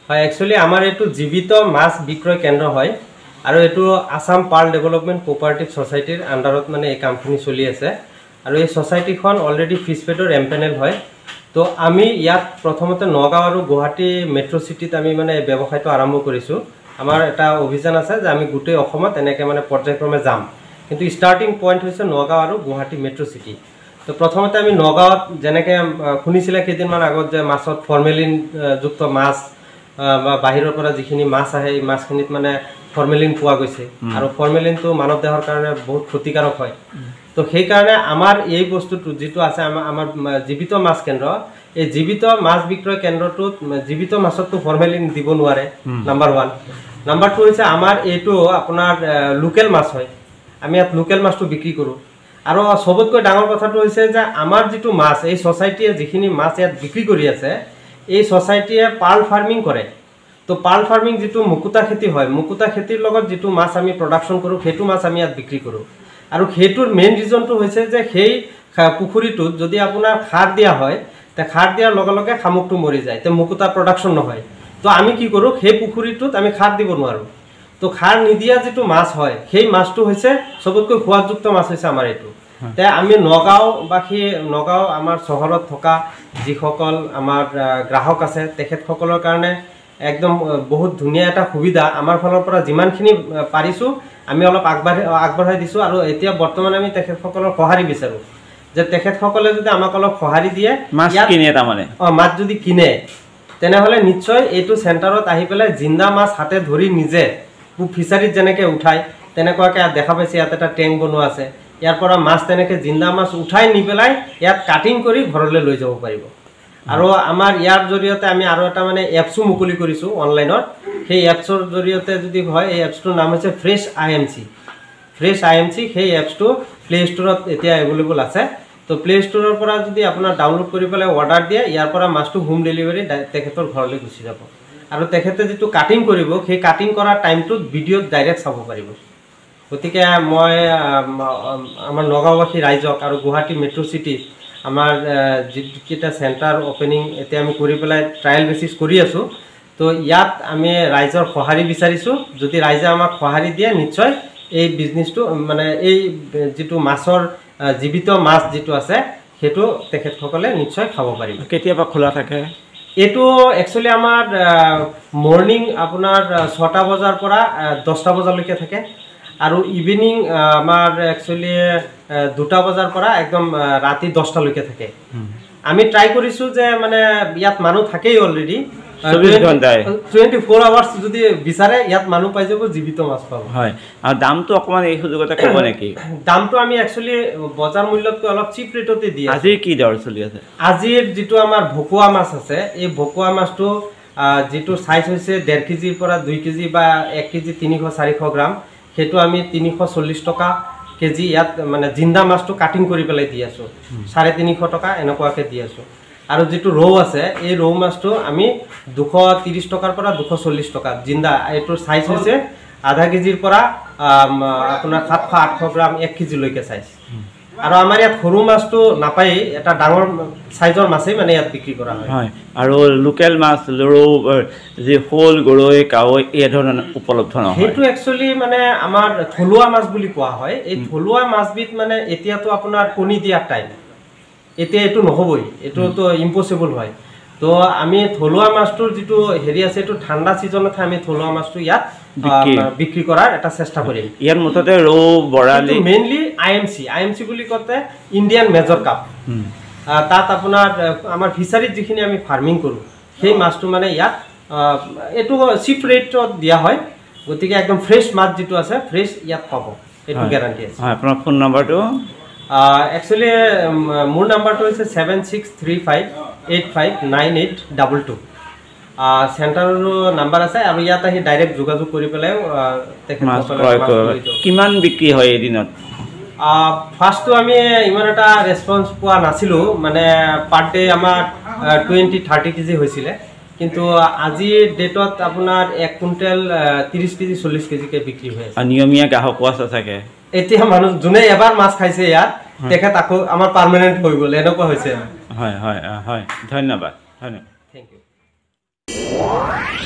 হয় একচুয়ালি আমার এটু জীবিত মাছ বিক্রয় কেন্দ্র হয় আর এটু আসাম পার্ল ডেভেলপমেন্ট কোঅপারেটিভ সোসাইটির আন্ডারত মানে এই কামখিনি চলি আছে আর এই সোসাইটিখন অলরেডি ফিশফেডর এমপ্যানেল হয় তো আমি ইয়াত প্রথমতে নগাঁও আর গুৱাহাটী মেট্রো সিটিত আমি মানে ব্যবসায়টো আরম্ভ করেছো আমার এটা অভিযান আছে যে আমি গোটেই অসমত এনেকে মানে পর্যায়ক্রমে যাম কিন্তু স্টার্টিং পয়েন্ট হচ্ছে নগাঁও আর গুৱাহাটী মেট্রো সিটি তো প্রথমতে আমি নগাঁৱত যেনেকে শুনিছিলে কেইদিনমান আগত যে মাছত ফর্মেলিন যুক্ত মাছ বা বাহিৰৰ পৰা যিখিনি মাছ আহে এই মাছখিনিত মানে ফর্মেলিন পোৱা গৈছে আৰু ফর্মেলিনটো মানৱ দেহৰ কাৰণে বহুত ক্ষতিকাৰক হয় তো সেই কাৰণে আমাৰ এই বস্তুটো যেটো আছে আমাৰ জীবিত মাছ কেন্দ্র এই জীবিত মাছ বিক্রয় কেন্দ্রটোত জীবিত মাছতো ফর্মেলিন দিব নোৱাৰে নাম্বার 1 নাম্বার 2 হৈছে আমাৰ এইটো আপোনাৰ লোকেল মাছ হয় আমি ইয়াত লোকেল মাছটো বিক্রি কৰো আৰু সবতকৈ ডাঙৰ কথাটো হৈছে যে আমাৰ যেটো মাছ এই সোসাইটিয়ে যিখিনি মাছ ইয়াত বিক্রি কৰি আছে এই সোসাইটিয়ে পার্ল ফার্মিং করে তো পার্ল ফার্মিং যেটো মুকুতা খেতি হয় মুকুতা খেতির লগত যেটো মাছ আমি প্রোডাকশন কৰো হেতু মাছ আমি ইয়াত বিক্রি কৰো আৰু হেতুৰ মেইন ৰিজনটো হৈছে যে সেই পুখুৰীটোত যদি আপোনাৰ খাৰ দিয়া হয় তে খাৰ দিয়াৰ লগে লগে খামুকটো মৰি যায় তে মুকুতা প্রোডাকশন নহয় তো আমি কি কৰো সেই পুখুৰীটোত আমি খাৰ দিব নোৱাৰো তো খাৰ নিদিয়া যেটো মাছ হয় সেই মাছটো হৈছে সবতকৈ সোৱাদযুক্ত মাছ হৈছে আমাৰ এটো তে আমি নগাঁওবাসী নগাঁও আমাৰ চহৰত থকা যিসকল আমাৰ গ্ৰাহক আছে তেখেতসকলৰ কাৰণে একদম বহুত ধুনীয়া এটা সুবিধা আমাৰ ফালৰ পৰা যিমানখিনি পাৰিছো আমি অলপ আগবঢ়াই দিছো আৰু এতিয়া বৰ্তমান আমি তেখেতসকলৰ সহাৰি বিচাৰো যে তেখেতসকলে যদি আমাক অলপ সহাৰি দিয়ে মাছ কিনে তাৰমানে মাছ যদি কিনে তেনেহলে নিশ্চয় এইটো সেন্টাৰত আহি পেলাই জিন্দা মাছ হাতে ধৰি নিজে ফিচাৰীত যেনেকে উঠাই তেনেকুৱাকে দেখা পাইছে ইয়াত এটা ট্যাঙ্ক বনোৱা আছে ইয়াৰ পৰা মাছ তেনেকে জিন্দা মাছ উঠাই নি পেলাই ইয়াত কাটিং কৰি ঘৰলৈ লৈ যাব পাৰিব আৰু আমাৰ ইয়াৰ জৰিয়তে আমি আৰু এটা মানে এপছও মুকলি কৰিছো অনলাইনত সেই এপছৰ জৰিয়তে যদি হয় এই এপছটোৰ নাম হৈছে ফ্ৰেশ আইএমসি সেই এপছটো প্লে ষ্টৰত এতিয়া এভেইলেবল আছে তো প্লে ষ্টৰৰ পৰা যদি আপোনাৰ ডাউনলোড কৰি পেলাই অৰ্ডাৰ দিয়ে ইয়াৰ পৰা মাছটো হোম ডেলিভাৰী তেখেতৰ ঘৰলৈ গুচি যাব আৰু তেখেতে যেটো কাটিং কৰিব সেই কাটিং কৰা টাইমটো ভিডিঅ'ত ডাইৰেক্ট চাব পাৰিব গতিকে মই আমাৰ নগাঁওবাসী ৰাইজক আৰু গুৱাহাটী মেট্ৰো সিটি আমাৰ যেটা সেন্টাৰ ওপেনিং এতিয়া আমি কৰি পেলাই ট্ৰায়াল বেচিছ কৰি আছো তো ইয়াত আমি ৰাইজৰ সহাৰি বিচাৰিছো যদি ৰাইজে আমাক সহাৰি দিয়ে নিশ্চয় এই বিজনেসটো মানে এই যেটো মাছৰ জীবিত মাছ যেটো আছে হেতু তেখেতসকলে নিশ্চয় খাব পাৰিব কেতিয়াবা খোলা থাকে এটো একচুয়ালি আমাৰ মর্নিং আপোনাৰ 6টা বজাৰ পৰা 10টা বজালৈকে থাকে আৰু ইভিনিং আমাৰ একচুয়ালি 2টা বজাৰ পৰা একদম ৰাতি 10টা লৈকে থাকে আমি ট্রাই কৰিছো যে মানে ইয়াত মানুহ থাকেই অলৰেডি 24 আৱাৰ্স যদি বিচাৰে ইয়াত মানুহ পাই যাব জীবিত মাছ পাব হয় আৰু দামটো অকমান এই সুযোগতে ক'ব নেকি দামটো আমি একচুয়ালি বজাৰ মূল্যতকৈ অলপ চিপ ৰেটতে দি আজি কি দৰ চলি আছে আজিৰ যেটো আমাৰ ভকুৱা মাছ আছে এই ভকুৱা মাছটো যেটো সাইজ হৈছে 1.5 কেজিৰ পৰা 2 কেজি বা 1 কেজি 300-400 গ্ৰাম হেতু আমি 340 টকা কেজি ইয়াত মানে জিন্দা মাছটো কাটিং কৰি পেলাই দি আছো 350 টকা এনেকুৱাকে দি আছো আৰু যেটো ৰৌ আছে এই ৰৌ মাছটো আমি 230 টকাৰ পৰা 240 টকা জিন্দা এটোৰ সাইজ হৈছে আধা কেজিৰ পৰা আপোনাৰ 700-800 গ্ৰাম 1 কেজি লৈকে সাইজ আৰু আমাৰ ইয়াত সৰু মাছটো নাপাই এটা ডাঙৰ সাইজৰ মাছই মানে ইয়াত বিক্রি কৰা হয় হয় আৰু লোকেল মাছ ৰৌ যে হোল গৰৈ কাৱৈ এই ধৰণৰ উপলব্ধ নহয় হেতু একচুয়ালি মানে আমাৰ থলুৱা মাছ বুলি কোৱা হয় এই থলুৱা মাছবিত মানে এতিয়াতো আপোনাৰ কণী দিয়া টাইম এতিয়া এটো নহবই এটো তো ইম্পসিবল হয় তো আমি থলুৱা মাছটোৰ যেটো হেৰি আছে এটো ঠাণ্ডা সিজনত আমি থলুৱা মাছটো ইয়াত বিক্রি কৰাৰ এটা চেষ্টা কৰিম ইয়াৰ মততে ৰৌ বৰালি মেইনলি আইএমসি বুলি কতে ইন্ডিয়ান মেজৰ কাপ তাত আপোনাৰ আমাৰ ফিচাৰীত যিখিনি আমি ফাৰ্মিং কৰো সেই মাছটো মানে ইয়াত এটো চিপ ৰেটত দিয়া হয় গতিকে একদম ফ্ৰেশ মাছ যেটো আছে ফ্ৰেশ ইয়াত পাব এটো গ্যাৰান্টি আছে হয় আপোনাৰ ফোন নম্বৰটো একচুয়ালি মোৰ নম্বৰটো হৈছে 7635859822 সেন্টাৰৰ নাম্বাৰ আছে আৰু ইয়াত আহি ডাইৰেক্ট যোগাযোগ কৰি পেলাই কিমান বিক্রি হয় এদিনত ফার্স্টটো আমি ইমান এটা রেসপন্স পোৱা নাছিলো মানে পার ডে আমাৰ 20-30 কেজি হৈছিলে কিন্তু আজি ডেটত আপোনাৰ 1 কুইন্টাল 30 কেজি 40 কেজি কে বিক্রি হৈ আছে নিয়মীয়া গ্ৰাহক আছে থাকে এতিয়া মানুহ জুনে এবাৰ মাছ খাইছে ইয়াত তেখেত আকৌ আমাৰ পার্মানেন্ট হৈ গ'ল এনেকুৱা হৈছে হয় হয় হয় ধন্যবাদ থ্যাংক ইউ